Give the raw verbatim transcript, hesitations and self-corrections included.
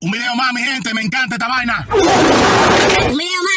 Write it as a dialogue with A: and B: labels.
A: Un video más, mi gente, me encanta esta vaina.
B: Un video más.